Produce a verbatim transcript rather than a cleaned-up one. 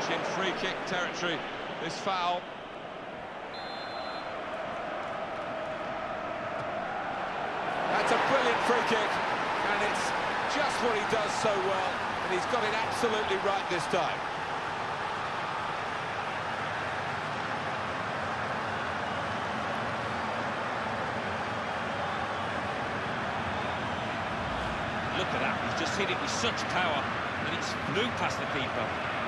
much in free-kick territory, this foul. That's a brilliant free-kick, and it's just what he does so well, and he's got it absolutely right this time. Look at that, he's just hit it with such power, and it's flew past the keeper.